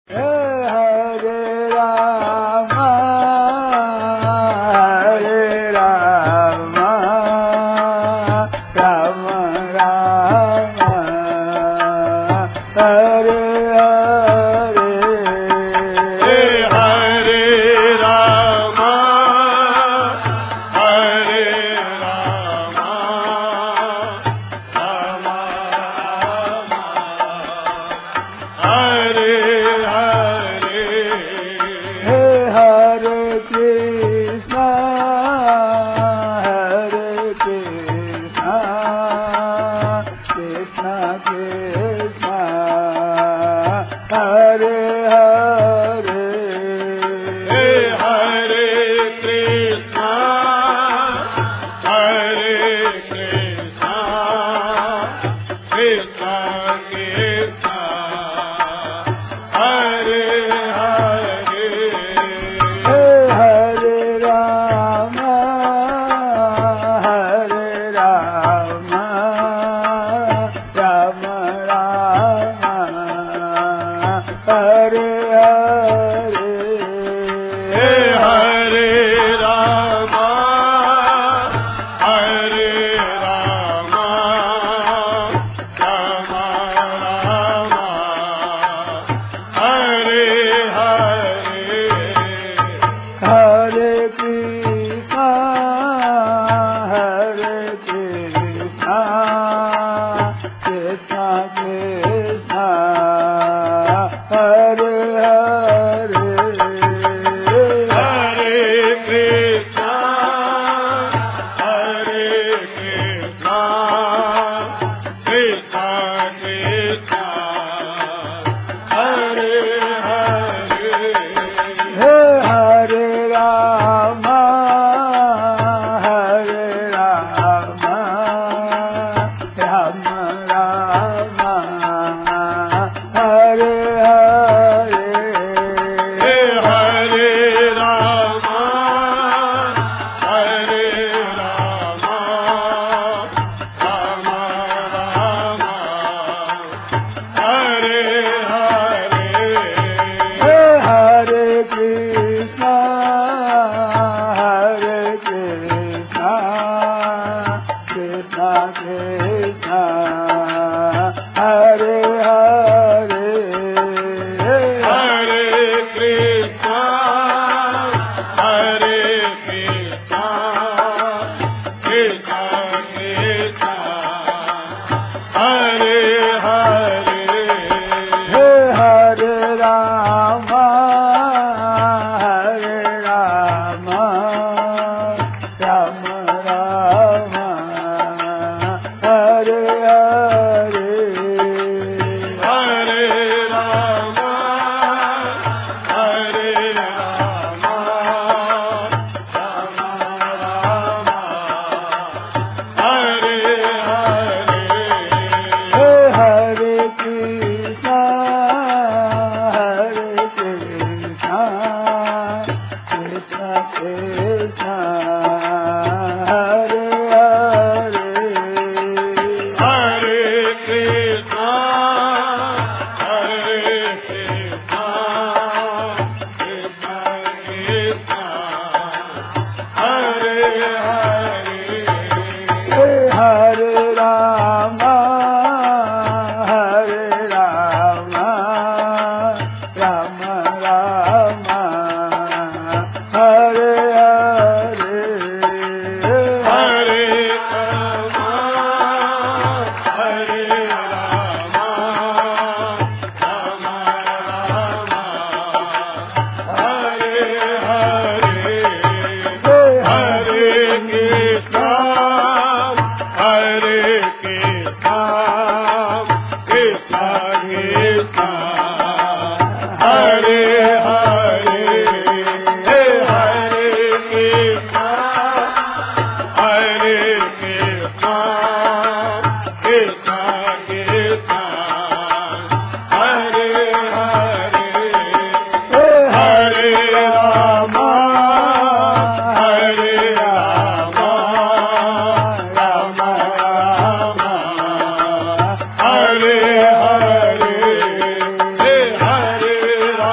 Hare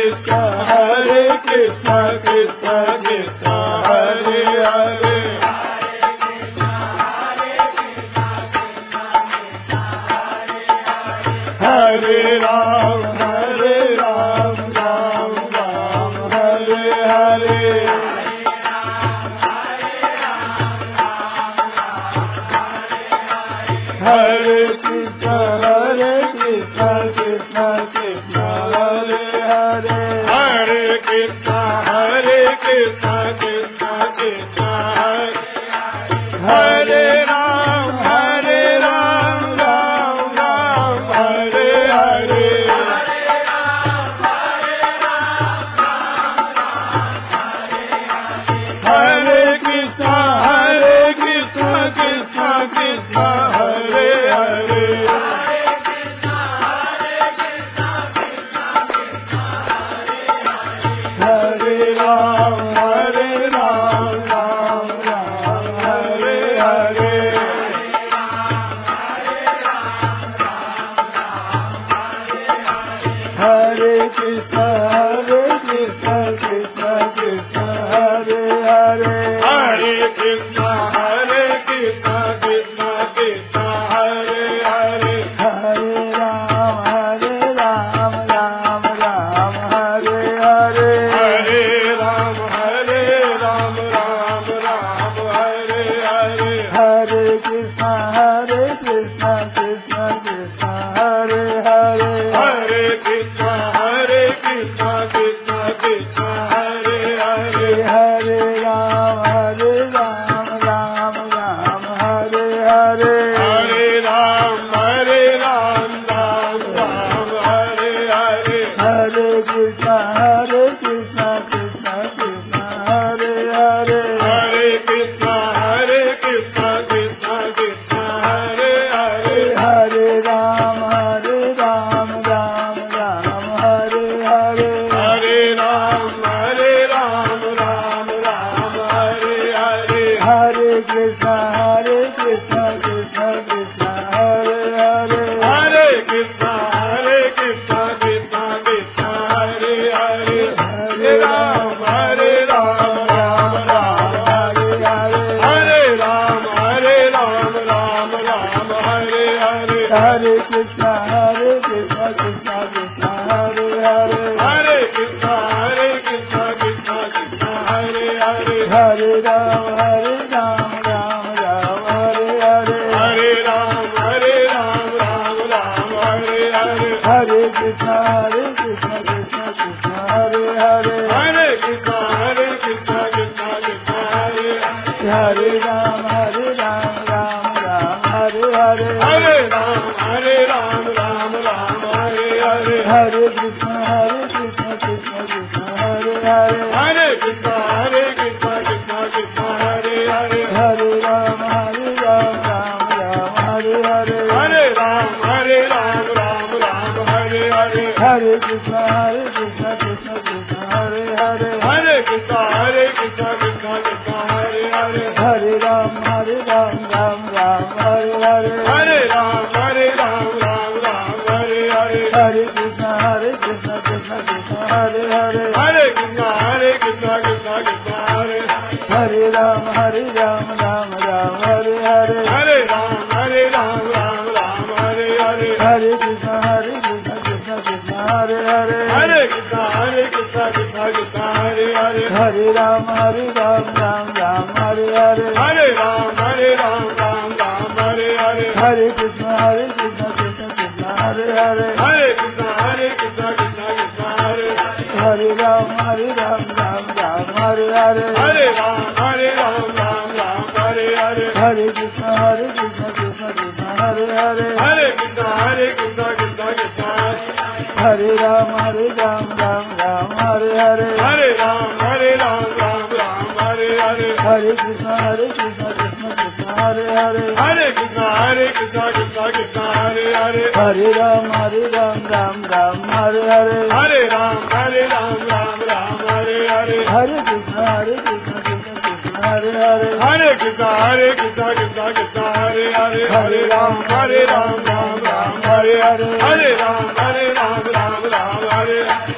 Hare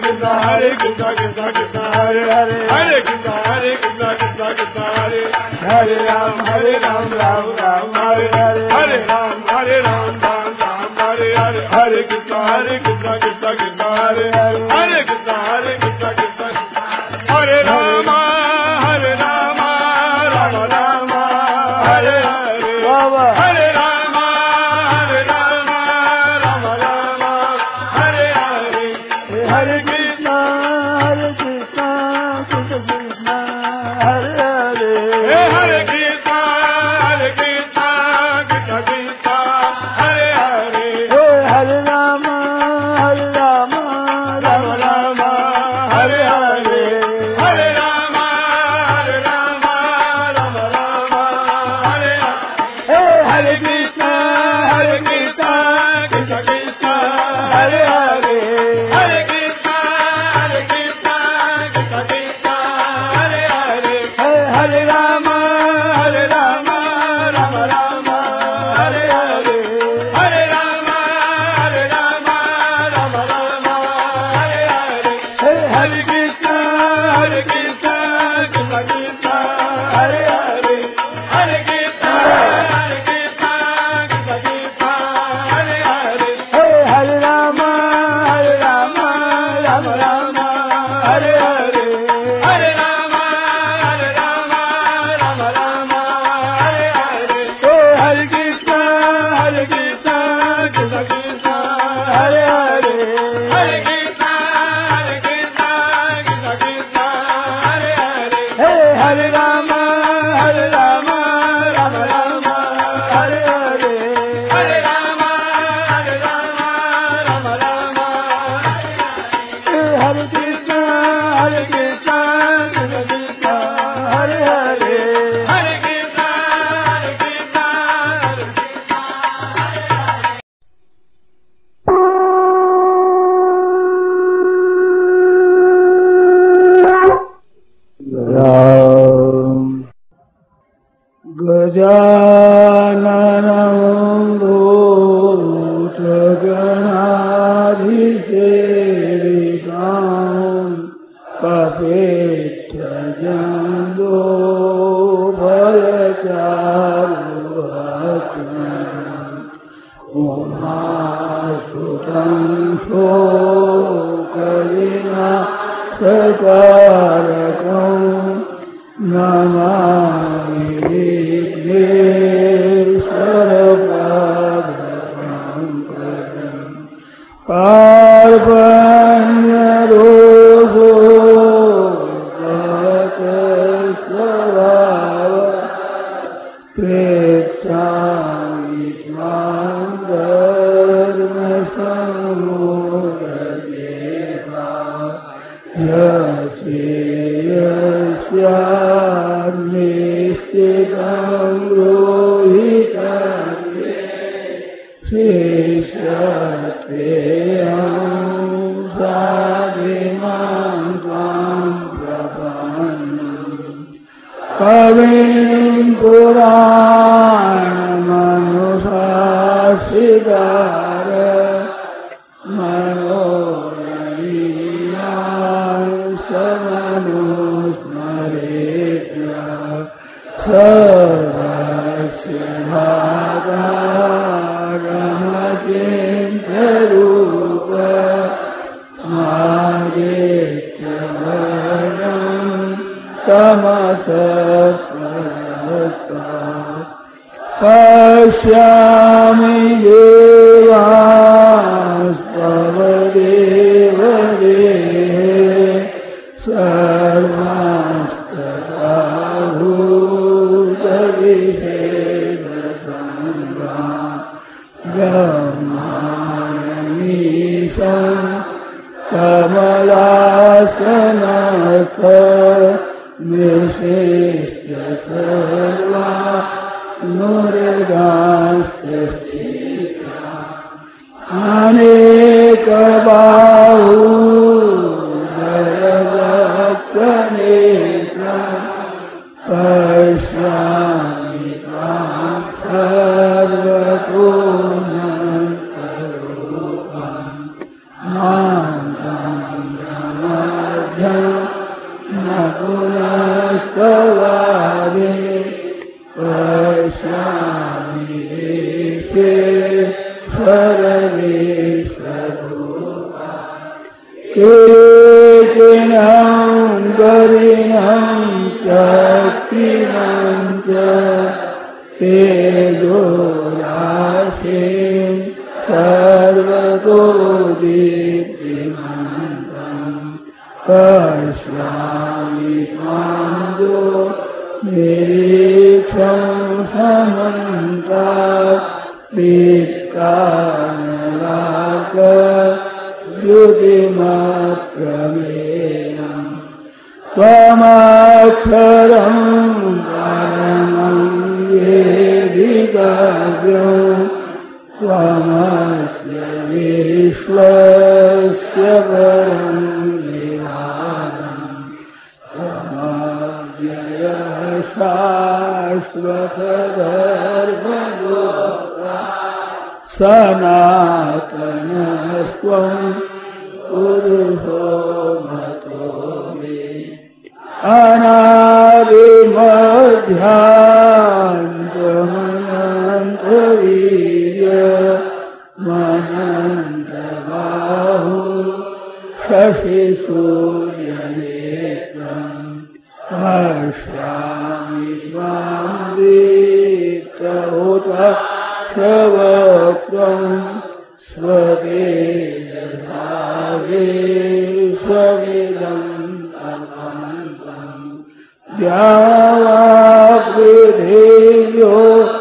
Krishna Hare Krishna Krishna Krishna Hare Hare Hare Krishna Krishna Krishna Hare Hare Ram Ram Ram Hare Hare Hare Ram Ram Hare Hare Hare Krishna Krishna Krishna Hare Hare Hare Krishna Krishna Krishna Hare Rama Rama Rama Hare Hare Hare Rama Rama Rama Hare Hare Hare Krishna Krishna Krishna Hare Hare Hare Krishna Krishna Krishna Hare Hare Hare Rama Rama Rama Hare Hare Hare Rama Rama Rama Hare Hare Hare Krishna Krishna Krishna Hare Hare Hare Krishna Krishna Krishna Hare Hare Hare Rama Rama Rama Hare Hare Hare Rama Rama Rama Hare Hare Hare Krishna Krishna Krishna Hare Hare Hare Krishna Krishna Krishna Hare Hare Hare Rama Rama Rama Hare Hare Hare Rama Rama Rama Hare Hare Hare Krishna Krishna Krishna Hare Hare Hare Krishna Krishna Krishna Hare Hare Hare Rama Rama Rama Hare Hare Hare Rama Rama Hare Krishna Krishna Krishna Hare Hare Hare Krishna Krishna Gajananam Bhutaganaधिसेवितां Kapittajambo Balacharuvatam Umasutam Shokalina Satarakam Namami Vighneswarapadankaram Parvanyaroso Bhaktasvara Prechami Tvam Dharma Samudacheta Yasyanischitam rohitam Shishyastreyam sadimam tvam prapannam Kavim Puranamanushashidara Manoraniyam Samanusmaretya Sarvasya Bhagaramachintarupa Madityavarnam Tamasapparastat Pashyami devastvavadevadehe sarvastatahutabhisheshasambrah brahmanamisham kamalasyanastha nishishya sarva nuridasya aneka bahu dharabhaktanetra pashyami tvam sarvatunantarupam mantam स्वरूपा कीर्तिनं गरिणं चक्रिणं च तेजोराशिं सर्वतो दीप्तिमन्तं पश्यामि त्वां निरीक्षं समन्तात् दीप्तानलाकद्युतिमप्रमेयम् त्वमक्षरं परमं वेदितव्यं त्वमस्य विश्वस्य परं निधानम् त्वमव्ययः शाश्वतधर्मगोप्ता सनातनस्त्वं पुरुषो मतो मे अनादिमध्यान्तमनन्तवीर्यमनन्तबाहु शशिसूर्यनेत्रम् पश्यामि त्वां दीप्तहुताक्षवक्त्रं स्वतेजसा विश्वमिदम् द्यावापृथिव्यो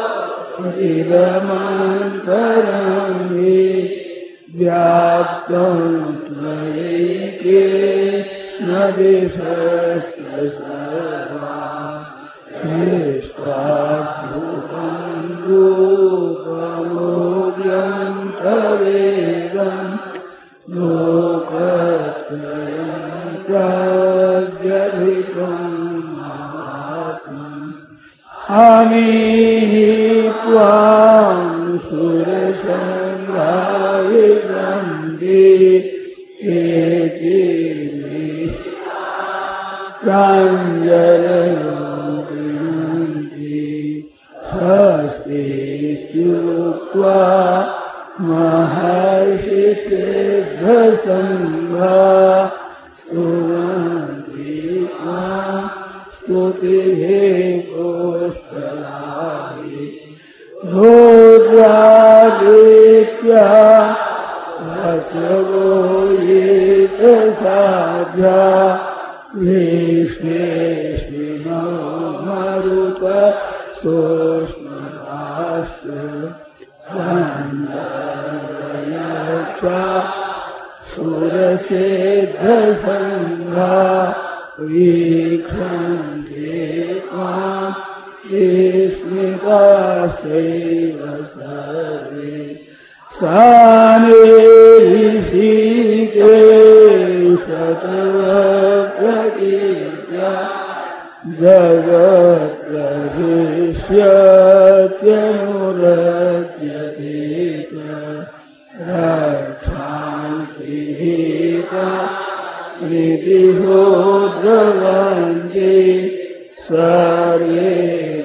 चिदमन्तरं हि व्याप्तं त्वयैकेन दिशश्च सर्वा दृष्ट्वाद्भुतं रूपमोग्यं तवेदं लोकत्रयं प्रव्यथितम् अमीहि त्वां सुरसङ्घा विशन्ति केचिन्मे प्राञ्जलयो गृह्णन्ति स्वस्तीत्युक्त्वा महर्षिसिद्धसङ्घा स्तुवन्ति त्वां स्तुतिभिः पुष्कलानि रुद्रादित्या वसवो ये साध्या विश्वेश्विनो मरुत सोष्मराश्च गन्धर्वयक्षा सुरसिद्धसङ्घा वीक्षन्ते त्वां विस्मिताश्चैव सर्वे सानिऋषिकेशतवप्रकीर्त्या जगत्प्रशिष्यत्यनुरज्यते च रक्षांसि भीता प्रीतिहो द्रवन्ति सर्वे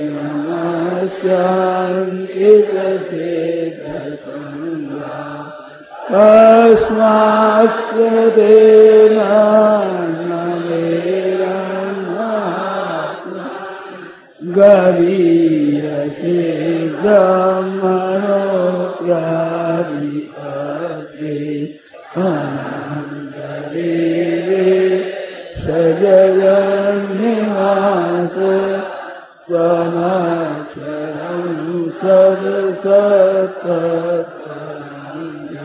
नमस्यान्ति च सिद्धसङ्घा तस्मात् स तेन नमेरन्नात्मा गरीयसे ब्रह्मणोऽप्यादिपत्रे अनन्तदेवे सजगन्निवास त्वमक्षरं सदसत्तत्परं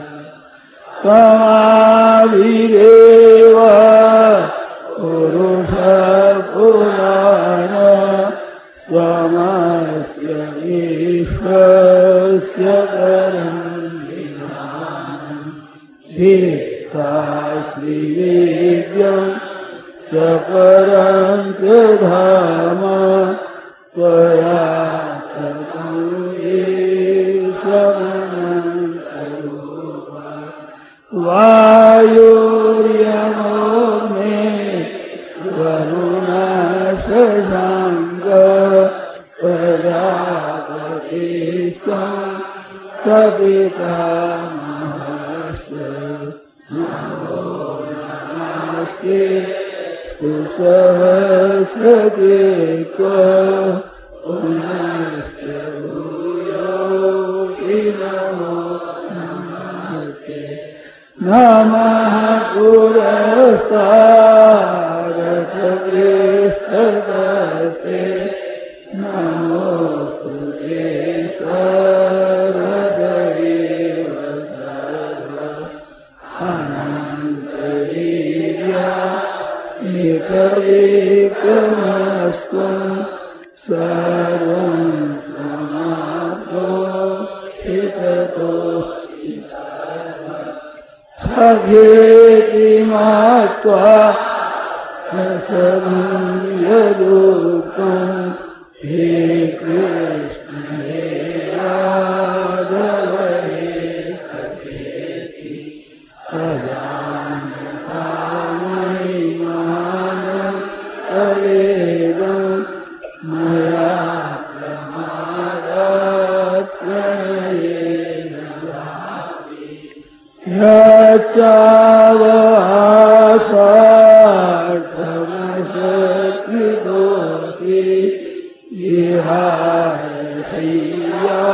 त्वमादिदेव पुरुषपुराण त्वमस्य विश्वस्य परं निधानम् भित्ताश्रीवेद्यं च परं च धाम त्वया ततं ईश्वरमनन्तरूपा वायुर्यमोऽग्ने वरुणशशाङ्क प्रजापतिस्त्वं प्रपितामहस्य नमो नमस्ते सहस्रते पुनश्च भूयोऽपि नमो नमस्ते नमः पुरस्तादथ पृष्ठतस्ते नमोस्तुते सर्वदेव सर्व अनन्तवीर्या एकविक्रमस्त्वं सर्वं समाप्तोषिततोऽसि सखेति मत्वा रसनं यदुक्तं हे कृष्ण हे राघव हे सखेति अजानता महिमानं तवेदं मया प्रमादात् प्रणयेन यच्चावहासार्थमशक्तिदोषि विहारशय्या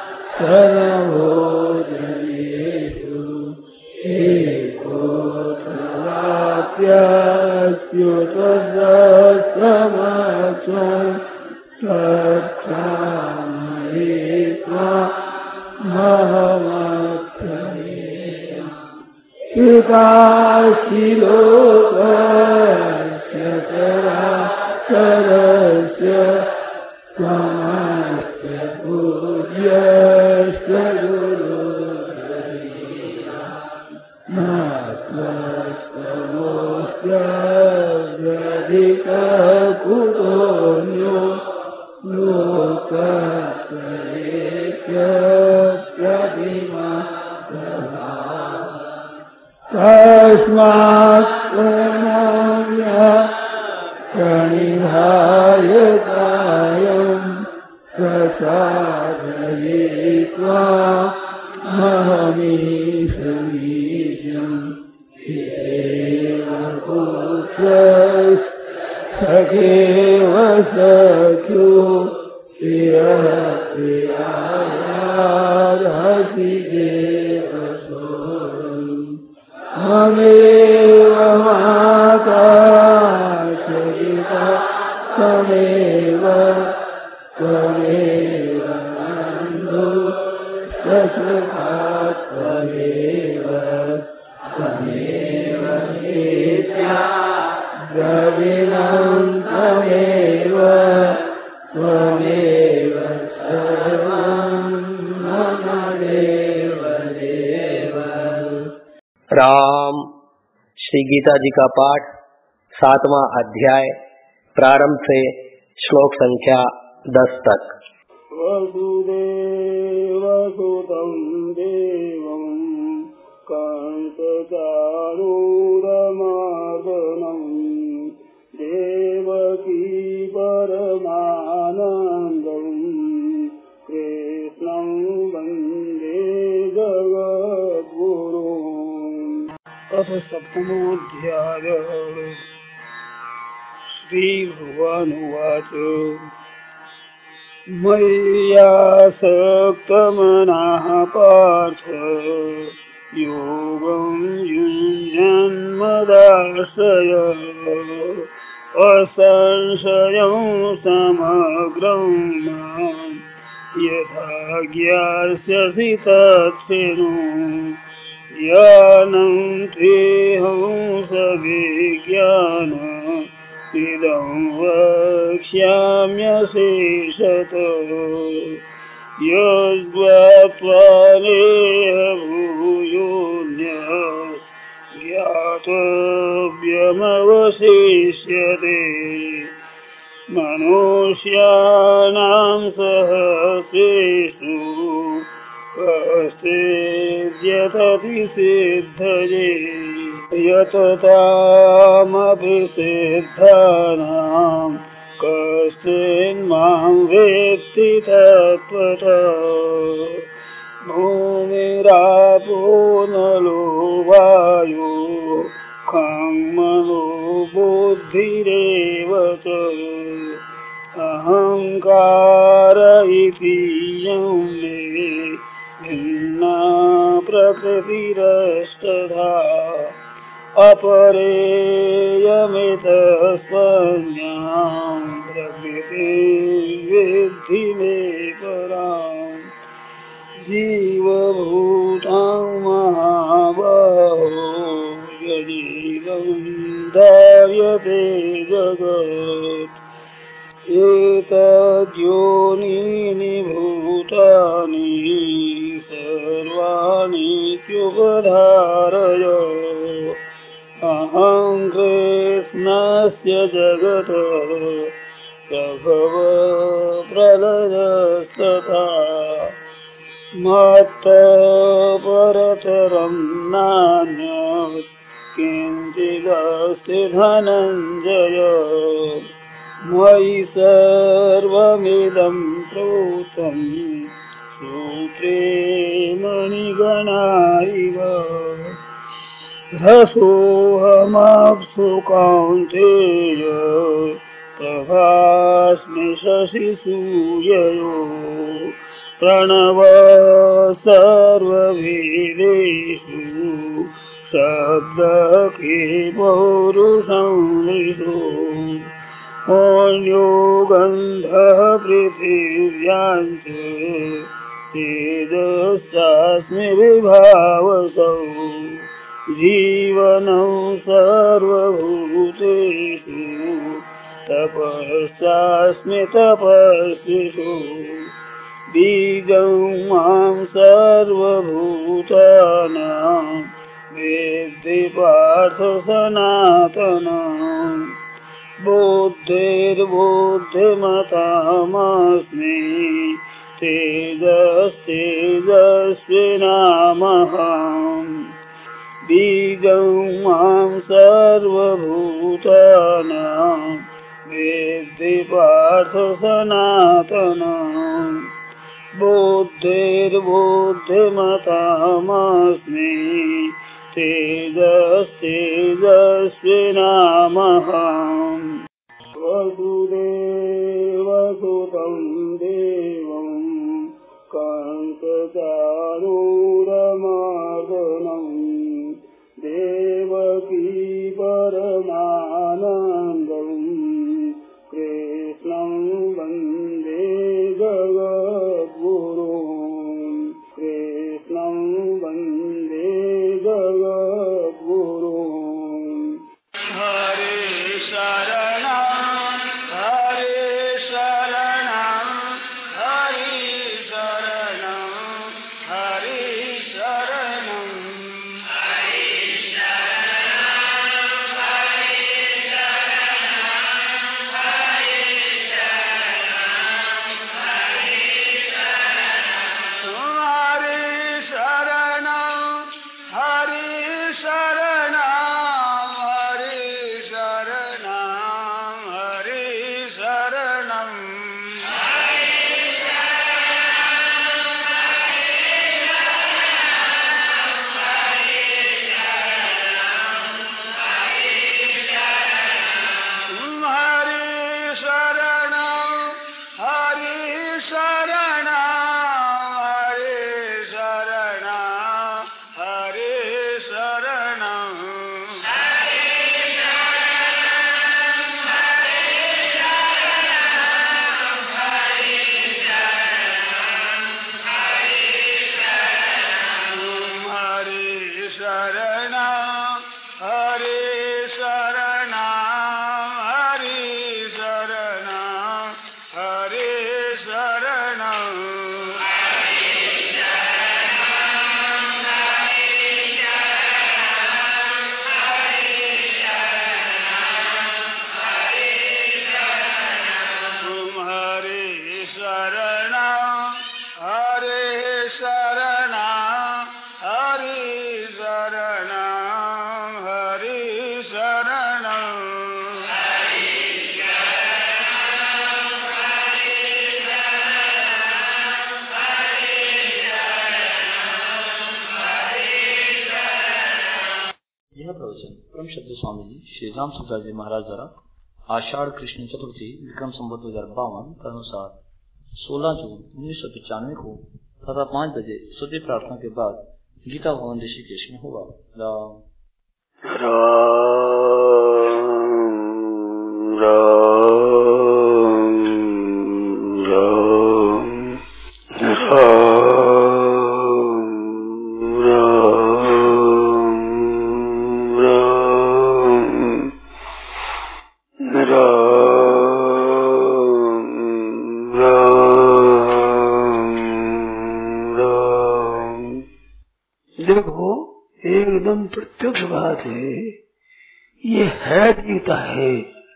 सर्वभोजनेषु एकोऽथवाप्यस्युतसमक्षं तत्क्षामये त्वामहमप्रमेयम् पितासि लोकस्य चराचरस्य त्वमस्य पूज्यस्य गुरुर्गरीया न त्वस्तमोऽस्त्यधिककुतोऽन्यो लोकत्रयेऽप्यप्रतिमा तस्मात् प्रणम्य प्रणिधाय कायं प्रसादयित्वा महमीशमीड्यं हितेव पुत्रस्सखेव सख्यो प्रियः प्रियायार्हसि देव सोऽहम् त्वमेव माता च पिता त्वमेव बन्धुश्च त्वमेव नित्या द्रविणं त्वमेव सर्वं मम देव देव। राम। श्री गीता जी का पाठ 7वां अध्याय प्रारंभ से श्लोक संख्या 10 तक। वसुदेवसुतं देवं कंसचारूरमर्दनं देवकी परमानन्दं कृष्णं वन्दे जगद्गुरुम्। अथ सप्तमोऽध्यायः। श्रीभगवानुवाच मय्यासक्तमनः पार्थ योगं युञ्जन्मदाश्रय असंशयं समग्रं मां यथा ज्ञास्यसि तत्क्षणो ज्ञानं तेऽहं सविज्ञान इदं वक्ष्याम्यशेषतः यद्वात्वा नेह भूयोऽन्यः ज्ञातव्यमवशिष्यते। मनुष्याणां सहस्रेषु कश्चिद्यतति सिद्धये यततामपि सिद्धानां कश्चिन्मां वेत्ति तत्त्वतः। भूमिरापो नलो वायो खं मनो बुद्धिरेव च अहंकार इति यं मे भिन्ना प्रकृतिरष्टधा अपरेयमितस्त्वन्यां प्रकृतिर्विद्धि मे पराम् जीवभूतां महाबाहो यदीदं धार्यते जगत् एतद्योनीनि भूतानि सर्वाणीत्युपधारय अहं कृष्णस्य जगतः प्रभवः प्रलयस्तथा मत्तः परतरं नान्यत् किञ्चिदस्ति धनञ्जय मयि सर्वमिदं प्रोतं सूत्रे मणिगणा इव रसोऽहमप्सु कौन्तेय प्रभास्मि शशिसूर्ययोः प्रणवः सर्ववेदेषु शब्दके पौरुषं विषु अन्यो गन्धः पृथिव्यां च तेजश्चास्मि विभावसौ जीवनं सर्वभूतेषु तपश्चास्मि तपस्विषु बीजं मां सर्वभूतानां वेत्ति पार्थ सनातनम् बुद्धिर्बुद्धिमतामस्मि तेजस्तेजस्विनामहम् बीजं मां सर्वभूतानां वेत्ति पार्थ सनातनम् बुद्धिर्बुद्धिमतामस्मि तेजस्तेजस्विनामहम् वसुदेवसुतं देवं कंसचारूरमर्दनं देवकी परमानन्दं कृष्णं वन्दे जगद्गुरुं कृष्णं वन्दे जगद्गुरुं हरे शरणं हरे शरणं हरे शरणं हरे शरणं हरे शरणं यह प्रवचन परम श्रद्धेय स्वामी जी श्री राम सुखदास जी महाराज द्वारा आषाढ़ कृष्ण चतुर्थी विक्रम संवत 2052 तदनुसार 16 जून 1995 को तथा 5 बजे स्तुति प्रार्थना के बाद गीता भवन ऋषिकेश में होगा। राम देखो एकदम प्रत्यक्ष बात है, ये है गीता है,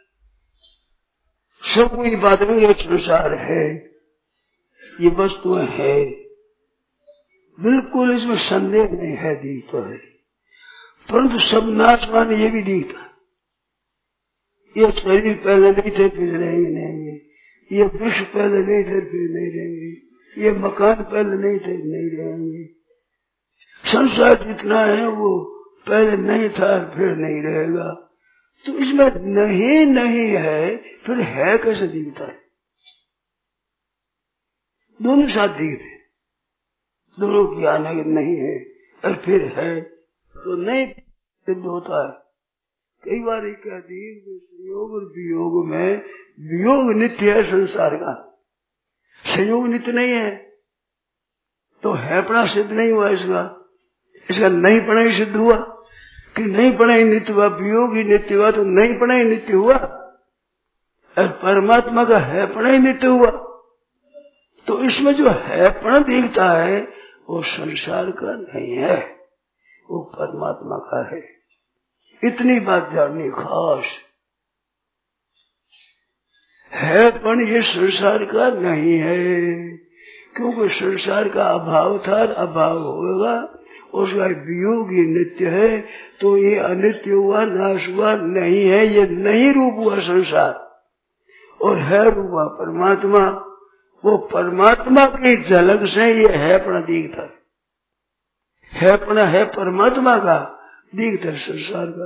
सब कोई बात नहीं, ये संसार है, ये वस्तुएं है, बिल्कुल इसमें संदेह नहीं है, दिखता है। परंतु सब नाशवान ये भी दिखता है। ये शरीर पहले नहीं थे फिर रहेंगे, ये विश्व पहले नहीं थे फिर नहीं रहेंगे, ये मकान पहले नहीं थे नहीं रहेंगे, संसार जितना है वो पहले नहीं था फिर नहीं रहेगा। तो इसमें नहीं नहीं है, फिर है कैसे दिखता है? दोनों साथ दिखते, दोनों की आने नहीं है और फिर है तो नहीं सिद्ध होता है। कई बार एक कहती है संयोग और वियोग में, वियोग नित्य है संसार का, संयोग नित्य नहीं है, तो है पड़ा सिद्ध नहीं हुआ इसका नहीं पड़ा ही सिद्ध हुआ कि नहीं पड़ा ही नित्य हुआ, वियोग ही नित्य हुआ तो नहीं पड़ा ही नित्य हुआ, और परमात्मा का है पड़ा ही नित्य हुआ। तो इसमें जो है पड़ा दिखता है वो संसार का नहीं है, वो परमात्मा का है। इतनी बात जाननी खास है, पण ये संसार का नहीं है, क्योंकि संसार का अभाव था, अभाव होगा, उसका वियोग ही नित्य है, तो ये अनित्य हुआ, नाश हुआ नहीं है, ये नहीं रूप हुआ संसार, और है रूप हुआ परमात्मा। वो परमात्मा की झलक से ये है अपना दिखता है अपना है परमात्मा का दिखता है संसार का।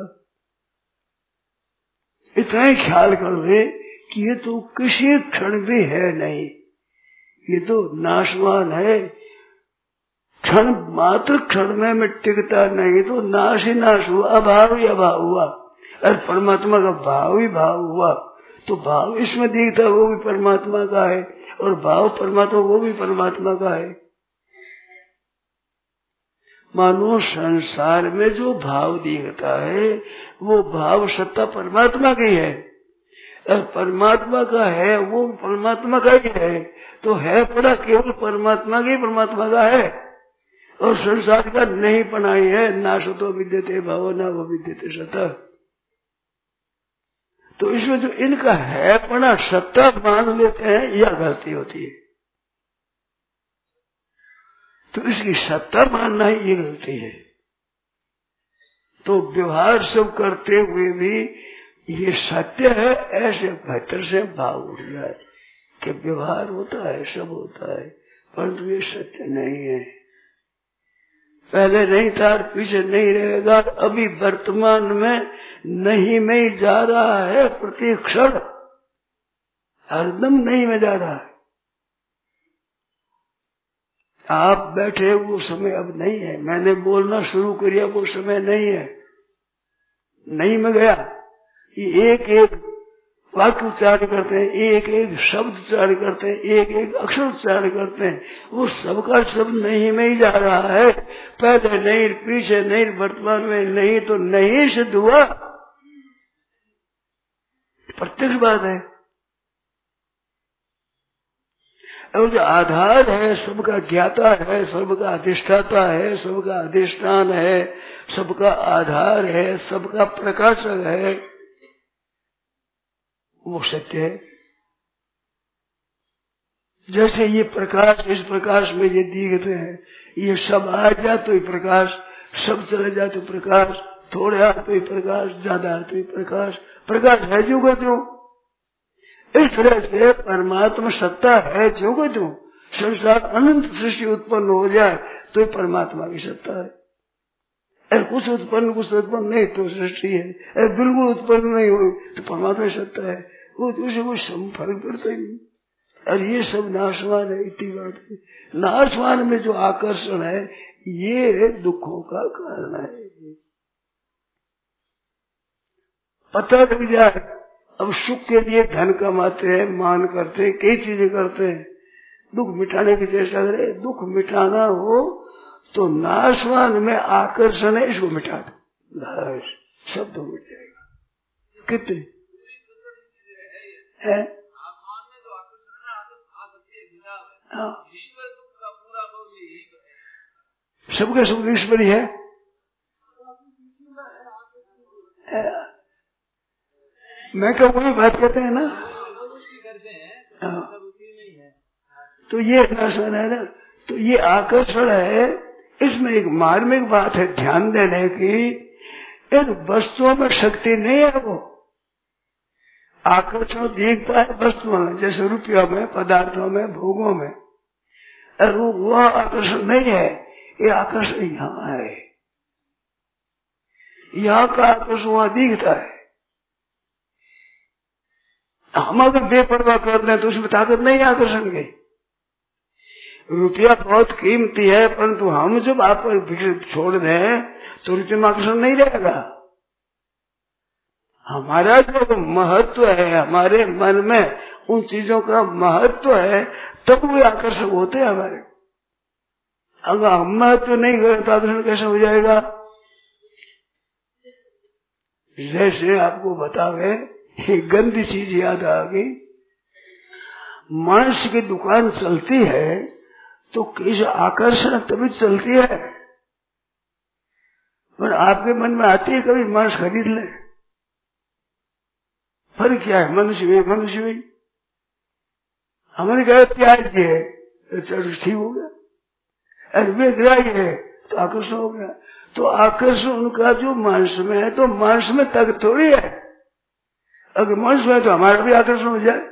इतना ही ख्याल कर ले कि ये तो किसी क्षण भी है नहीं, ये तो नाशवान है, क्षण मात्र क्षण में टिकता नहीं, तो नाश ही नाश हुआ, अभाव ही अभाव हुआ, और परमात्मा का भाव ही भाव हुआ। तो भाव इसमें दिखता है वो भी परमात्मा का है, और भाव परमात्मा वो भी परमात्मा का है। मानो संसार में जो भाव दिखता है वो भाव सत्ता परमात्मा की है, और परमात्मा का है वो परमात्मा का ही है, तो है पड़ा केवल परमात्मा की, परमात्मा का है, और संसार का नहीं पनाई है। ना सतो विद्यते भावो ना वो विद्यते सता। तो इसमें जो इनका है पना सत्ता मान लेते हैं, यह गलती होती है। तो इसकी सत्ता मानना ही ये गलती है। तो व्यवहार सब करते हुए भी ये सत्य है, ऐसे भीतर से भाव उठ जाए कि व्यवहार होता है, सब होता है, परंतु ये सत्य नहीं है। पहले नहीं था, पीछे नहीं रहेगा, अभी वर्तमान में नहीं में जा रहा है, प्रति क्षण हरदम नहीं में जा रहा है। आप बैठे वो समय अब नहीं है, मैंने बोलना शुरू किया वो समय नहीं है, नहीं में गया। ये एक एक वाक्य उच्चारण करते हैं, एक एक शब्द उच्चारण करते हैं, एक एक अक्षर उच्चारण करते हैं, वो सबका सब नहीं में ही जा रहा है। पहले नहीं, पीछे नहीं, वर्तमान में नहीं, तो नहीं सिद्ध हुआ, प्रत्यक्ष बात है। और जो आधार है, सबका ज्ञाता है, सबका अधिष्ठाता है, सबका अधिष्ठान है, सबका आधार है, सबका प्रकाशक है, वो सत्य है। जैसे ये प्रकाश, इस प्रकाश में ये दिखते हैं, ये सब आ जाए तो ही प्रकाश, सब चले जाए तो प्रकाश, थोड़े आ तो ही प्रकाश, ज्यादा आ तो ही प्रकाश, प्रकाश है जो का जो। इस तरह से परमात्मा सत्ता है जो का जो। संसार अनंत सृष्टि उत्पन्न हो जाए तो ही परमात्मा की सत्ता है, कुछ उत्पन्न नहीं तो सृष्टि है, बिल्कुल उत्पन्न नहीं हुई तो परमात्मा सत्ता है, वो उसे कोई फर्क पड़ता ही नहीं। और ये सब नाशवान है, इतनी बात है। नाशवान में जो आकर्षण है ये दुखों का कारण है। पता लग जाए, अब सुख के लिए धन कमाते हैं, मान करते हैं, कई चीजें करते हैं, दुख मिटाने की चेष्टा करें। दुख मिटाना हो तो नाशवान में आकर्षण है, इसको मिटा दो, सब दुख मिट जाएगा। कितने है हाँ। सबके सब ईश्वरी है। मैं क्या वही बात कहते हैं ना, तो ये आकर्षण है ना, तो ये आकर्षण है। इसमें एक मार्मिक बात है ध्यान देने की, इन वस्तुओं में शक्ति नहीं है। वो आकर्षण दिखता है वस्तुओं में, जैसे रुपयों में, पदार्थों में, भोगों में, और वो आकर्षण नहीं है। ये आकर्षण यहाँ है, यहाँ का आकर्षण वहां दिखता है। हम अगर बेपरवाह कर लें तो उसमें ताकत नहीं आकर्षण की। रुपया बहुत कीमती है, परंतु हम जब आप छोड़ दें तो रुपये में आकर्षण नहीं रहेगा। हमारा जो महत्व है, हमारे मन में उन चीजों का महत्व है, तब वे आकर्षक होते हैं हमारे। अगर हम महत्व नहीं करें तो आकर्षण कैसे हो जाएगा? जैसे आपको बतावे, ये गंदी चीज याद आ गई। मांस की दुकान चलती है तो किस आकर्षण तभी चलती है, पर आपके मन में आती है कभी मांस खरीद ले। फर्क क्या है? मनुष्य भी हमने कहा प्याज है तो चलो ठीक हो गया, और वे ग्राह्य है तो आकर्षण हो गया। तो आकर्षण उनका जो मांस में है, तो मांस में तक थोड़ी है। अगर मांस में है तो हमारा भी आकर्षण हो जाए।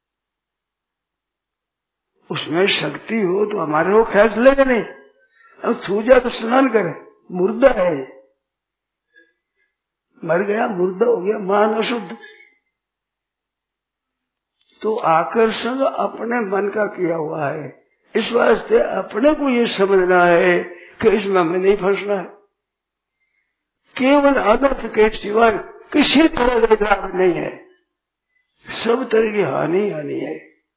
उसमें शक्ति हो तो हमारे वो ख्याल चलेगा नहीं। अब छू जा तो स्नान करे, मुर्दा है, मर गया, मुर्दा हो गया, मान अशुद्ध। तो आकर्षण अपने मन का किया हुआ है। इस वास्ते अपने को ये समझना है कि इसमें हमें नहीं फंसना है। केवल अनर्थ के सिवाय किसी तरह का लाभ नहीं है, सब तरह की हानि है।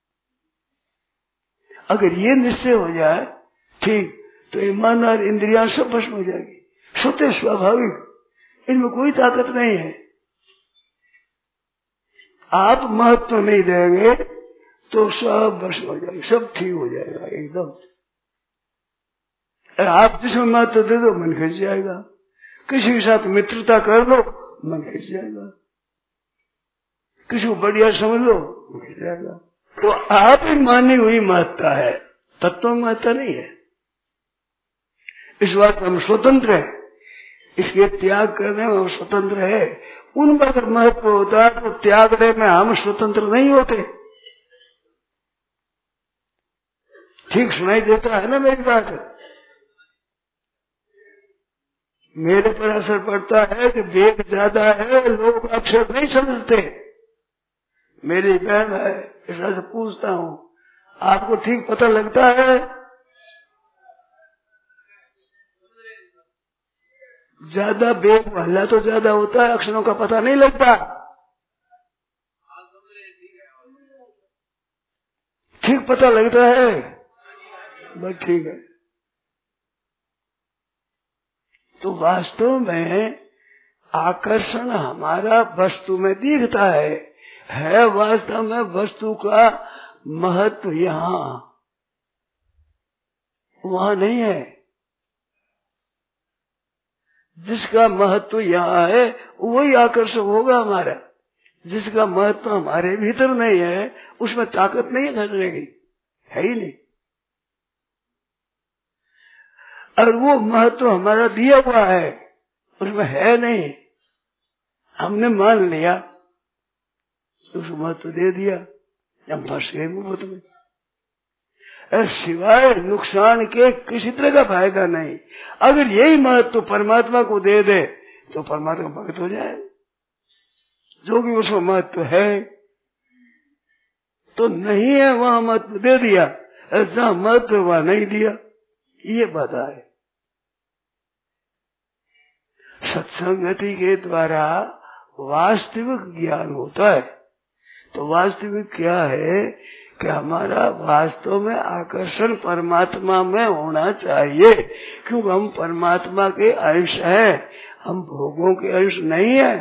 अगर ये निश्चय हो जाए ठीक, तो ईमान और इंद्रियां सब भस्म हो जाएगी। स्वतः स्वाभाविक, इनमें कोई ताकत नहीं है। आप महत्व नहीं देंगे तो सब भस्म हो जाएगा, सब ठीक हो जाएगा एकदम। आप जिसमें महत्व दे दो मन खिंच जाएगा, किसी के साथ मित्रता कर लो मन खिंच जाएगा, किसी को बढ़िया समझ लो खिंच जाएगा। तो आप ही मानी हुई महत्ता है, तत्व में महत्ता नहीं है। इस बात हम स्वतंत्र है, इसके त्याग करने में हम स्वतंत्र है। उनमें अगर महत्व होता है तो त्यागने में हम स्वतंत्र नहीं होते। ठीक सुनाई देता है ना मेरी बात? मेरे पर असर पड़ता है कि वेग ज्यादा है, लोग अक्षर नहीं समझते। मेरी बहन है, इसलिए से पूछता हूँ, आपको ठीक पता लगता है? ज्यादा वेग हल्ला तो ज्यादा होता है, अक्षरों का पता नहीं लगता। ठीक पता लगता है, बस ठीक है। तो वास्तव में आकर्षण हमारा वस्तु में दिखता है वास्तव में वस्तु का महत्व यहाँ वहाँ नहीं है। जिसका महत्व यहाँ है वही आकर्षण होगा हमारा। जिसका महत्व हमारे भीतर नहीं है उसमें ताकत नहीं घटने की, है ही नहीं। और वो महत्व हमारा दिया हुआ है, उसमें है नहीं, हमने मान लिया, उसको महत्व दे दिया, हम फंस गए महत्व में। सिवाय नुकसान के किसी तरह का फायदा नहीं। अगर यही महत्व तो परमात्मा को दे दे तो परमात्मा भक्त हो जाए। जो कि उसको महत्व है तो नहीं है, वहां महत्व दे दिया, जहां महत्व वहां नहीं दिया, ये बात है। सत्संगति के द्वारा वास्तविक ज्ञान होता है। तो वास्तविक क्या है कि हमारा वास्तव में आकर्षण परमात्मा में होना चाहिए, क्योंकि हम परमात्मा के अंश हैं, हम भोगों के अंश नहीं है।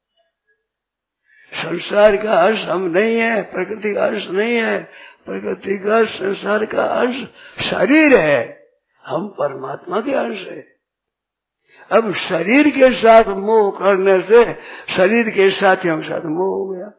संसार का अंश हम नहीं है, प्रकृति का अंश नहीं है। प्रकृति का संसार का अंश शरीर है, हम परमात्मा के अंश है। अब शरीर के साथ मोह करने से शरीर के साथियों के साथ मोह हो गया।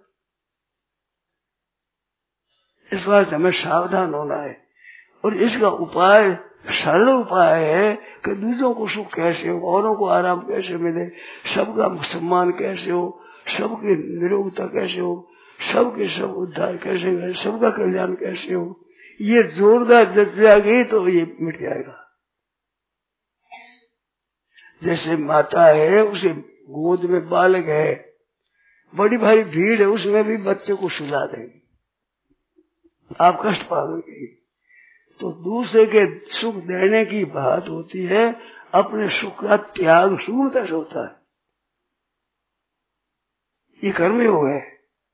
इस बात हमें सावधान होना है। और इसका उपाय, सरल उपाय है कि दूसरों को सुख कैसे हो, औरों को आराम कैसे मिले, सबका सम्मान कैसे हो, सबकी निरोगता कैसे हो, सबके सब उद्धार कैसे हो, सबका कल्याण कैसे हो, ये जोरदार जग जाएगी तो ये मिट जाएगा। जैसे माता है, उसे गोद में बालक है, बड़ी भारी भीड़ है, उसमें भी बच्चे को सुला देगी, आप कष्ट पाओगे। तो दूसरे के सुख देने की बात होती है, अपने सुख का त्याग सुगमता से होता है। ये कर्मयोग है।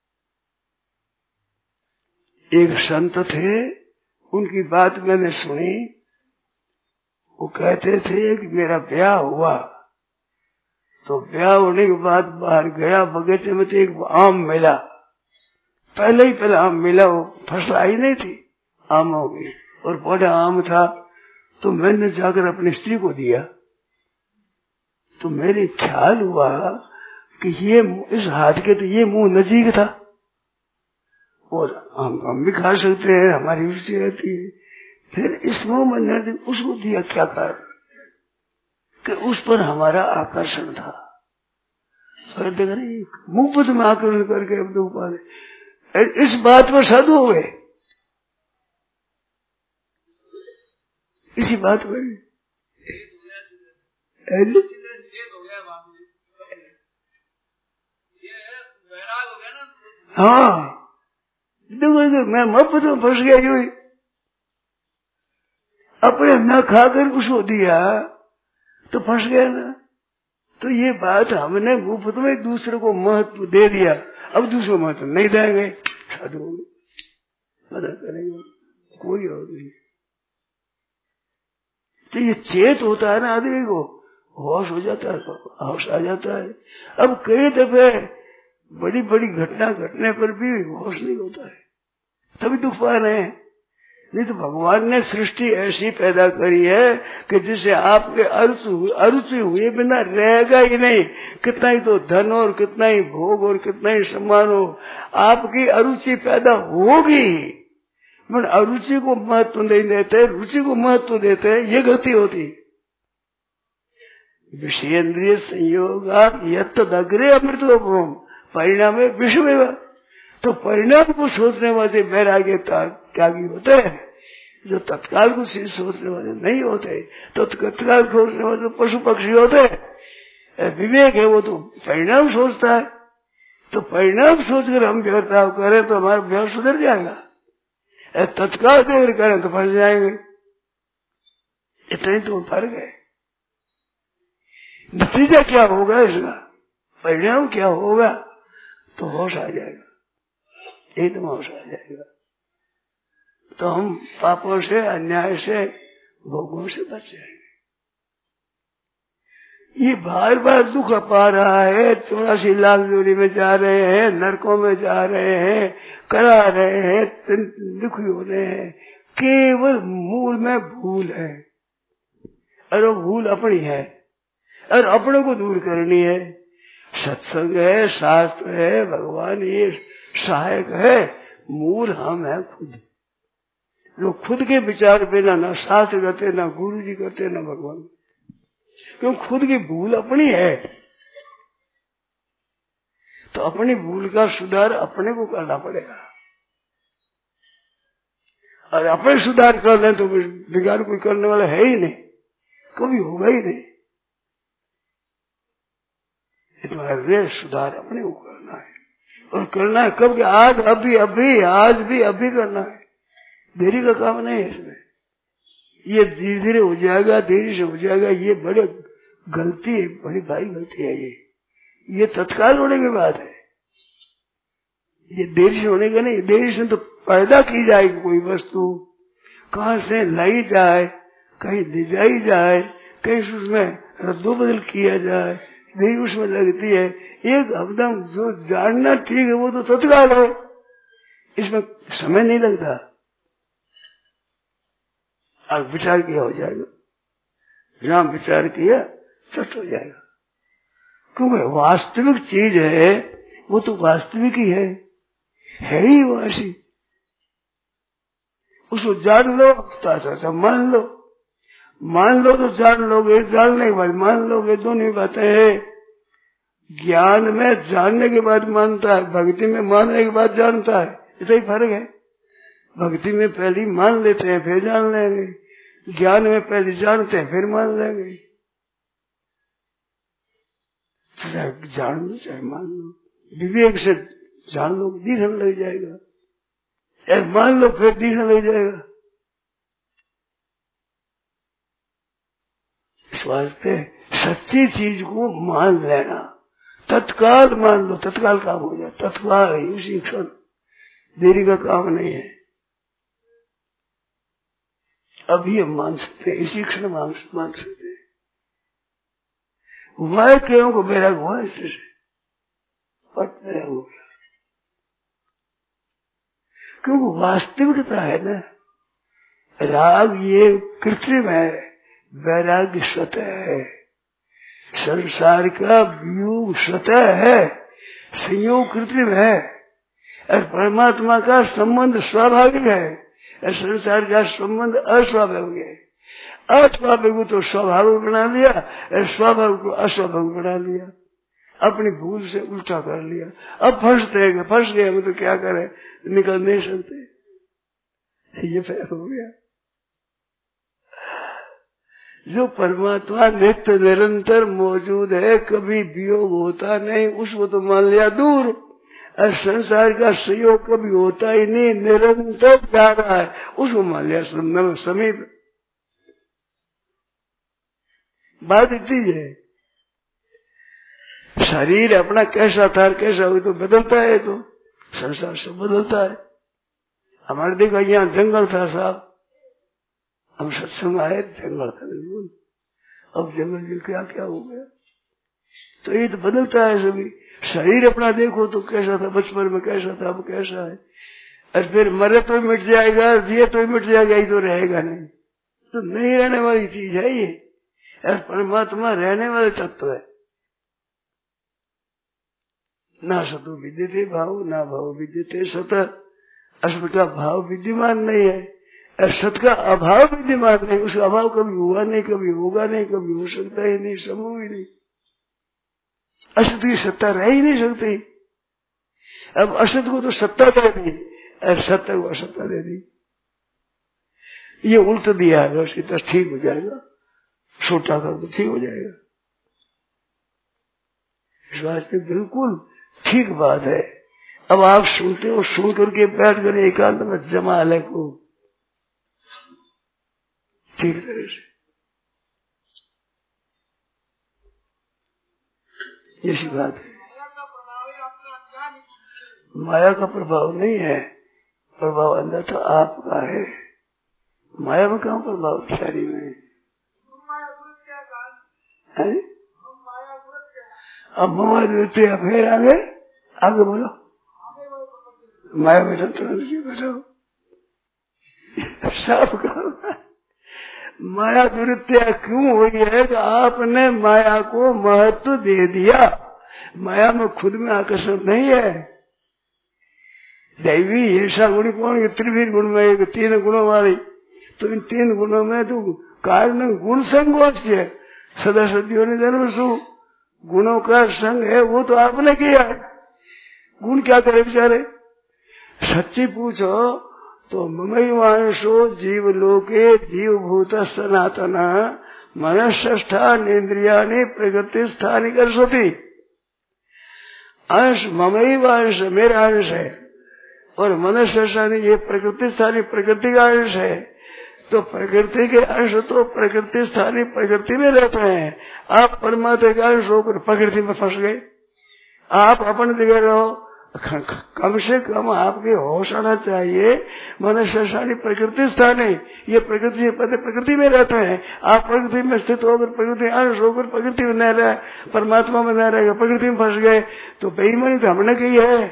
एक संत थे, उनकी बात मैंने सुनी। वो कहते थे कि मेरा ब्याह हुआ, तो ब्याह होने के बाद बाहर गया, बगीचे में तो एक आम मिला। पहले आम मिला, वो फसल आई नहीं थी, आम हो गई और बड़ा आम था। तो मैंने जाकर अपनी स्त्री को दिया। तो मेरे ख्याल हुआ कि ये इस हाथ के तो ये मुंह नजीक था और हम भी खा सकते हैं, हमारी रुचि रहती है। फिर इस मुंह में उसको दिया, क्या कारण कि उस पर हमारा आकर्षण था। फिर देख रहे मुफ्त में आकर्षण करके अब तो पा रहे। इस बात पर साधु हो गए, इसी बात पर हाँ देखो मैं मुफ्त में फंस गया। यूं अपने न खाकर उसको दिया तो फंस गया ना। तो ये बात हमने मुफ्त में दूसरे को महत्व दे दिया, अब दूसरे को महत्व नहीं देंगे, साधु मदद करेंगे, कोई और नहीं। तो ये चेत होता है ना आदमी को, होश हो जाता है, होश आ जाता है। अब कई दफे बड़ी बड़ी घटना घटने पर भी होश नहीं होता है, तभी दुख पा रहे हैं। नहीं तो भगवान ने सृष्टि ऐसी पैदा करी है कि जिसे आपके अरुचि हुए बिना रहेगा ही नहीं। कितना ही तो धन और कितना ही भोग और कितना ही सम्मान हो, आपकी अरुचि पैदा होगी, मगर अरुचि को महत्व नहीं देते, रुचि को महत्व देते, ये गलती होती। विषयेंद्रिय संयोगात् यत्तदग्रे अमृतोपमम् परिणाम विषमेव। तो परिणाम को सोचने वाले वैराग्य त्यागी होते हैं, जो तत्काल को सोचने वाले नहीं होते। तो तत्काल सोचने वाले पशु पक्षी होते हैं। विवेक है वो तो परिणाम सोचता है। तो परिणाम सोचकर हम व्यवताव करें तो हमारा व्यव सुधर जाएगा, तत्काल देर करें तो फंस जाएंगे। इतना ही तो फर्क है। नतीजा क्या होगा इसका, परिणाम क्या होगा, तो होश आ जाएगा, एकदम होश आ जाएगा। तो हम पापों से, अन्याय से, भोगों से बच जाएंगे। ये बार बार दुख पा रहा है, 84 लाख जोड़ी में जा रहे हैं, नरकों में जा रहे हैं, करा रहे हैं, दुखी हो रहे हैं, केवल मूल में भूल है। और वो भूल अपनी है और अपने को दूर करनी है। सत्संग है, शास्त्र है, भगवान ये सहायक है, मूल हम है खुद। लोग खुद के विचार बिना ना शास्त्र करते, ना गुरु जी करते, ना भगवान, क्यों खुद की भूल अपनी है। तो अपनी भूल का सुधार अपने को करना पड़ेगा। और अपने सुधार कर लें तो बिगाड़ कोई करने वाला है ही नहीं, कभी होगा ही नहीं। वे सुधार अपने को करना है, और करना है कब? आज अभी अभी, आज भी अभी करना है, देरी का काम नहीं है इसमें। ये धीरे धीरे हो जाएगा, देरी से हो जाएगा, ये बड़े गलती है, बड़ी भारी गलती है। ये तत्काल होने की बात है, ये देरी से होने का नहीं। देरी से तो पैदा की जाएगी कोई वस्तु, कहाँ से लाई जाए, कहीं ले जाई जाए, कहीं उसमें रद्दो बदल किया जाए, देरी उसमें लगती है। एक एकदम जो जानना ठीक है वो तो तत्काल है, इसमें समय नहीं लगता। और विचार किया हो जाएगा, जहां विचार किया सच हो जाएगा। क्योंकि वास्तविक चीज है वो तो वास्तविक ही है ही वो ऐसी। उसको जान लो तो मान लो तो जान लोगे, जानने के बाद मान लोगे, दोनों बातें हैं। ज्ञान में जानने के बाद मानता है, भक्ति में मानने के बाद जानता है, इतना ही फर्क है। भक्ति में पहले मान लेते हैं फिर जान लेंगे, ज्ञान में पहले जानते हैं फिर मान लेंगे। जान लो चाहे मान लो, विवेक से जान लो, दिखने लग जाएगा, मान लो फिर दिखने लग जाएगा। इस वास्ते सच्ची चीज को मान लेना, तत्काल मान लो, तत्काल काम हो जाए, तत्काल है, उसी क्षण, देरी का काम नहीं है। अभी हम मान सकते हैं, इसी क्षण मान सकते हैं। वह क्यों को बैराग हुआ इससे पट रहा हो गया, क्योंकि वास्तविकता है ना। राग ये कृत्रिम है, वैराग्य स्वतः है। संसार का वियोग स्वतः है, संयोग कृत्रिम है, और परमात्मा का संबंध स्वाभाविक है, और संसार का संबंध अस्वाभाविक है। अस्वाभाविक को तो स्वाभाविक बना लिया, और स्वाभाविक को अस्वाभाविक बना लिया, अपनी भूल से उल्टा कर लिया। अब फंस गए हम तो क्या करें, निकल नहीं सकते, ये फैल हो गया। जो परमात्मा नित्य निरंतर मौजूद है, कभी वियोग होता नहीं, उसको तो मान लिया दूर, और संसार का संयोग कभी होता ही नहीं, निरंतर जा रहा है, उसको मान लिया समीप। बात इतनी है। शरीर अपना कैसा था कैसा हो तो बदलता है, तो संसार से बदलता है। हमारे देखो यहाँ जंगल था साहब, हम सत्संग आए, जंगल था बिल्कुल, अब जंगल में क्या क्या हो गया। तो ये तो बदलता है सभी। शरीर अपना देखो तो कैसा था बचपन में, कैसा था अब कैसा है, और फिर मरे तो मिट जाएगा, जिए तो मिट जाएगा, ये तो रहेगा नहीं। तो नहीं रहने वाली चीज है ये, और परमात्मा रहने वाले तत्व है। ना सतो विद्यते भाव, ना भाव विद्यते सत। असत का भाव विद्यमान नहीं है, और सत का अभाव विद्यमान नहीं। उसका अभाव कभी हुआ नहीं, कभी होगा नहीं, कभी हो सकता ही नहीं, संभव ही नहीं। असत की सत्ता रह ही नहीं सकती। अब असत को तो सत्ता दे दी, और सत्ता को असत्ता दे दी, ये उल्ट दिया है, उसकी तरह ठीक हो जाएगा, छोटा कर तो ठीक हो जाएगा। इस वास्ते बिल्कुल ठीक बात है। अब आप सुनते हो, सुन करके बैठ कर एकांत में जमा ले को ठीक तरह से, ऐसी बात है। माया का प्रभाव नहीं है, प्रभाव अंदर तो आपका है। माया में कहाँ प्रभाव शरीर में है? अब माया फिर आगे बोलो, माया में बैठो, साफ करो। माया दुरुत्या क्यों हुई है कि आपने माया को महत्व दे दिया। माया में खुद में आकर्षण नहीं है। दैवी ऐसा गुण कौन, त्रिवीर गुण में एक 3 गुणों वाली, तो इन 3 गुणों में तो कारण गुण संगोच है। सदा सदियों ने जन्म सु गुणों का संग है, वो तो आपने किया है। गुण क्या करे बेचारे। सच्ची पूछो तो ममैवांशो जीवलोके जीवभूत सनातन मनश्ष्ठानेन्द्रियाणि प्रकृति स्थानी करसति। अंश ममैवांश मेरा अंश है और मनश्ष्ठानी ये प्रकृति स्थानी प्रकृति का अंश है। तो प्रकृति के अंश तो प्रकृति स्थानी प्रकृति में रहते हैं। आप परमात्मा के अंश होकर प्रकृति में फंस गए। आप अपनी जगह रहो, कम से कम आपके होश आना चाहिए। मनुष्य स्थानी प्रकृति स्थानी, ये प्रकृति प्रकृति में रहते हैं। आप प्रकृति में स्थित होकर प्रकृति अंश होकर प्रकृति में न रहे, परमात्मा में न रहेगा, प्रकृति में फंस गए तो बेईमानी तो हमने की है।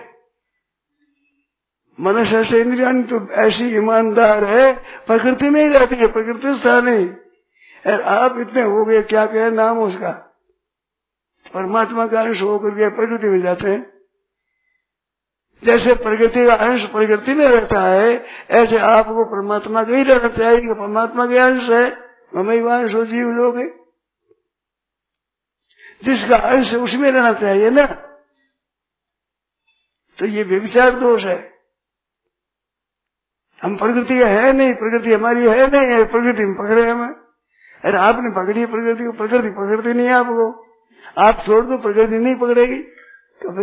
मनुष्य से इंद्रिया तो ऐसी ईमानदार है, प्रकृति में ही रहती है, प्रकृति स्थानी। और आप इतने हो गए, क्या कहे नाम उसका, परमात्मा का अंश होकर के प्रकृति में जाते हैं। जैसे प्रकृति का अंश प्रकृति में रहता है, ऐसे आपको परमात्मा का ही रहना चाहिए कि परमात्मा के अंश है। ममैवांश हो जीव लोग, जिसका अंश है उसमें रहना चाहिए ना। तो ये व्यभिचार दोष है। हम प्रकृति का है नहीं, प्रकृति हमारी है नहीं है, प्रकृति में पकड़े हमें। अरे आपने पकड़ी प्रकृति को, प्रकृति पकड़ती नहीं आपको। आप छोड़ दो, प्रकृति नहीं पकड़ेगी कभी।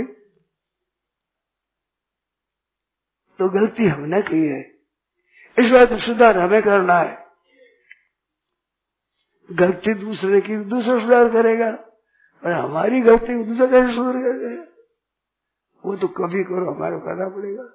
तो गलती हमने की है, इस बात सुधार हमें करना है। गलती दूसरे की दूसरा सुधार करेगा, और हमारी गलती को दूसरा कैसे सुधार करेगा? वो तो कभी करो, हमारे करना पड़ेगा।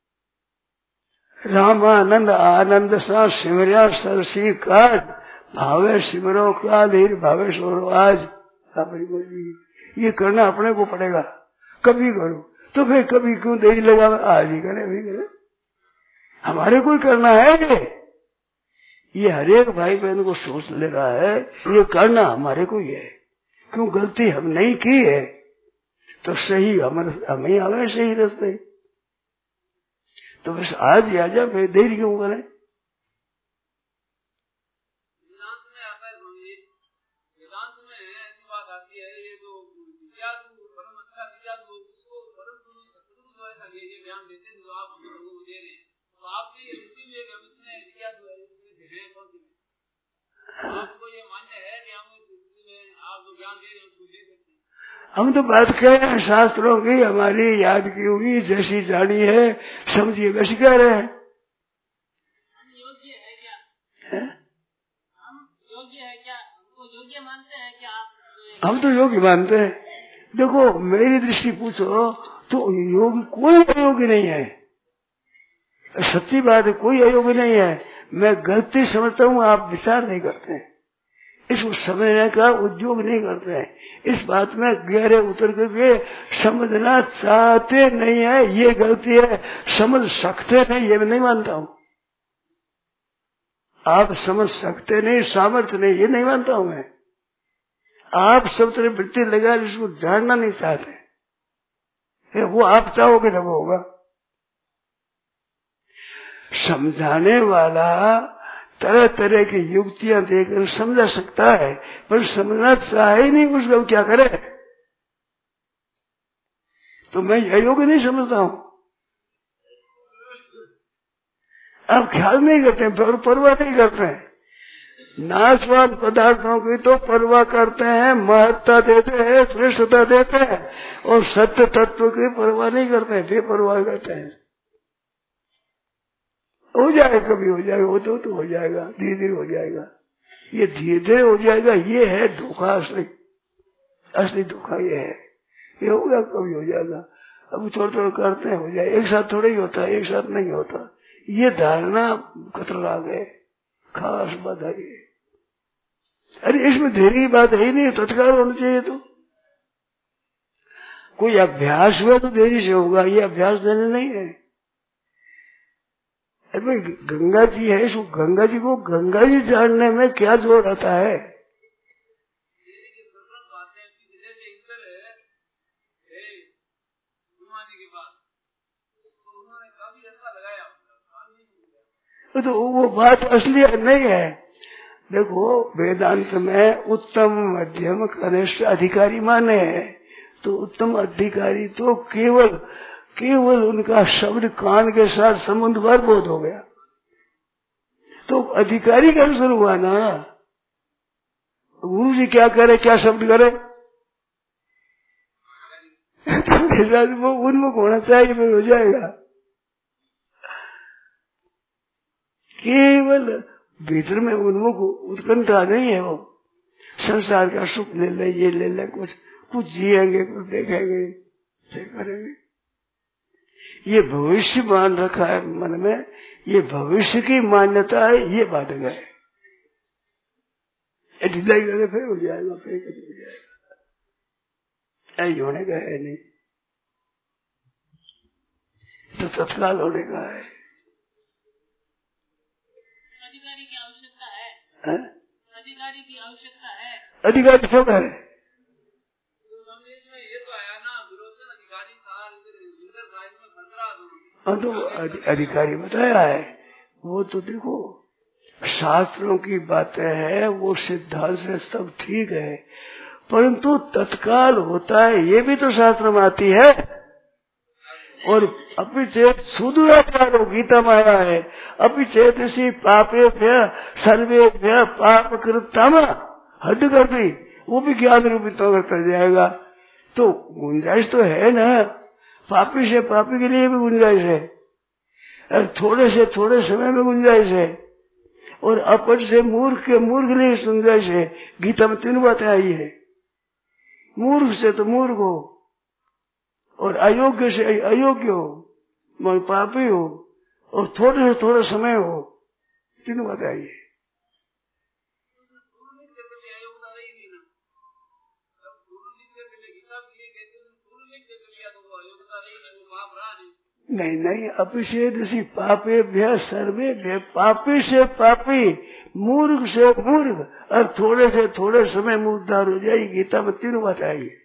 रामानंद आनंद सा सिमरिया सरसी काज, भावे सिमरो का धीर भावे सोरो आज। ये करना अपने को पड़ेगा, कभी करो। तो फिर कभी क्यों देरी लगा, आज ही करे अभी करे, हमारे को करना है। ये हरेक भाई बहन को सोच ले रहा है, ये करना हमारे को ही है। क्यों गलती हम नहीं की है तो सही हमें आवे सही रास्ते। तो बस आज ही आ जा, फिर देरी क्यों करें। हम तो बात कह रहे हैं शास्त्रों की, हमारी याद की हुई, जैसी जानी है समझिए वैसी कह रहे हैं। योग्य है क्या? हम योग्य है क्या? हमको योग्य मानते हैं क्या? हम तो योग्य मानते हैं। देखो मेरी दृष्टि पूछो तो योगी कोई अयोग्य नहीं है, सच्ची बात है, कोई अयोग्य नहीं है। मैं गलती समझता हूँ, आप विचार नहीं करते हैं, इसको समझने का उद्योग नहीं करते हैं, इस बात में गहरे उतर करके समझना चाहते नहीं है। ये गलती है, समझ सकते नहीं, ये मैं नहीं मानता हूँ। आप समझ सकते नहीं, सामर्थ्य नहीं, ये नहीं मानता हूँ मैं। आप सब तरह वृत्ति लगा जिसको जानना नहीं चाहते, वो आप चाहोगे तब होगा। समझाने वाला तरह तरह की युक्तियां देकर समझा सकता है, पर समझना चाहे नहीं उसको, क्या करे। तो मैं अयोग्य नहीं समझता हूँ। आप ख्याल नहीं करते हैं, परवाह नहीं करते हैं। नाशवान पदार्थों की तो परवाह करते हैं, महत्ता देते हैं, श्रेष्ठता देते हैं, और सत्य तत्व की परवाह नहीं करते हैं, बेपरवाह करते हैं। हो जाएगा, कभी हो जाएगा, वो तो हो जाएगा, धीरे धीरे हो जाएगा। ये धीरे धीरे हो जाएगा, ये है धोखा, असली धोखा ये है। ये होगा, कभी हो जाएगा। अब थोड़ा थोड़ा करते हैं, हो जाए, एक साथ थोड़ा ही होता है, एक साथ नहीं होता। ये धारणा खतरा गए, खास बात है ये। अरे इसमें देरी की बात है ही नहीं, तत्काल होना चाहिए। तो कोई अभ्यास हुआ तो देरी से होगा, ये अभ्यास देने नहीं है। अरे भाई गंगा जी है, इसको गंगा जी को गंगा जी जानने में क्या जोर आता है। तो वो बात असली नहीं है। देखो वेदांत में उत्तम मध्यम कनिष्ठ अधिकारी माने हैं, तो उत्तम अधिकारी तो केवल उनका शब्द कान के साथ संबंध बोध हो गया। तो अधिकारी का अनुसार हुआ ना। गुरु जी क्या करे, क्या शब्द करे, वो उन्मुख होना चाहिए, फिर हो जाएगा। केवल भीतर में उन्मुख उत्कंठा नहीं है। वो संसार का सुख ले ले, ये ले ले, कुछ जिएंगे, कुछ देखेंगे, करेंगे। ये भविष्य मान रखा है मन में, ये भविष्य की मान्यता है, ये बात है। ढिलाई करके फिर हो जाएगा, फिर हो जाएगा, ऐ होने का है नहीं, तो तत्काल होने का है। अधिकारी की आवश्यकता है, अधिकारी की आवश्यकता है, अधिकारी सब है। तो अधिकारी बताया है, वो तो देखो शास्त्रों की बातें हैं, वो सिद्धांत से सब ठीक है, परंतु तत्काल होता है ये भी तो शास्त्र में आती है। और अपिचेत सुदूराचारो गीता में आया है, अपिचेत इसी पापेभ्य सर्वेभ्य पाप कृतम हद कर दी, वो भी ज्ञान रूपित करता जाएगा। तो गुंजाइश तो है ना, पापी से पापी के लिए भी गुंजाइश है, और थोड़े से थोड़े समय में गुंजाइश है, और अपट से मूर्ख के मूर्ख के लिए गुंजाइश है। गीता में 3 बातें आई है, मूर्ख से तो मूर्ख हो, और अयोग्य से अयोग्य हो, मैं पापी हो, और थोड़े से थोड़ा समय हो, 3 बातें आई है। नहीं नहीं, अपिषेधसी पापेभ्य सर्वेभ्य, पापी से पापी, मूर्ख से मूर्ख, और थोड़े से थोड़े समय में उद्धार हो जाएगी। गीता में 3 बात आई है,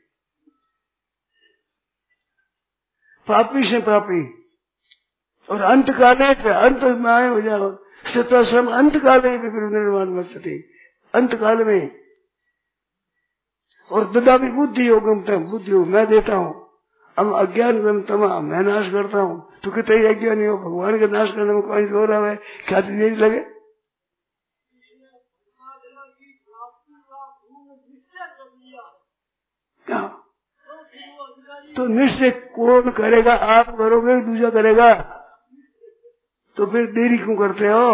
पापी से पापी, और अंत काले पे अंत में आए हो जाओ, सतसम अंत काले पे निर्माण मस्ती, अंत काल में। और ददा भी बुद्धि योगम तम, बुद्धि योग मैं देता हूँ, हम अज्ञान तमा मैं नाश करता हूँ। तो कितने अज्ञानी हो, भगवान का नाश करने में कोई जोर है, क्या देरी लगे। तो निश्चय कौन करेगा, आप करोगे, दूसरा करेगा, तो फिर देरी क्यों करते हो,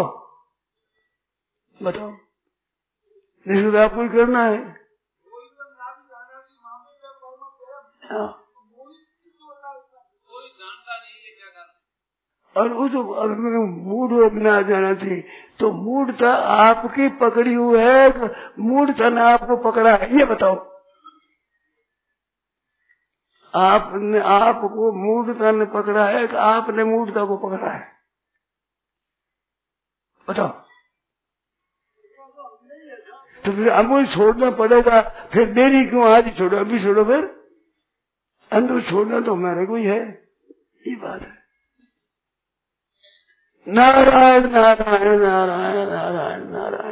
बताओ। निश्चय आपको ही करना है। हाँ। और वो जो मूड बिना जाना थी, तो मूर्ता आपकी पकड़ी हुई है, मूर्ता ने आपको पकड़ा है, ये बताओ। आपने आपको मूर्ता ने पकड़ा है कि आपने मूर्ता को पकड़ा है, बताओ। तो फिर हमको छोड़ना पड़ेगा, फिर देरी क्यों, आज ही छोड़ो, अभी छोड़ो, फिर अंदर छोड़ना तो हमारे को ही है, ये बात है। नारायण नारायण नारायण नारायण नारायण।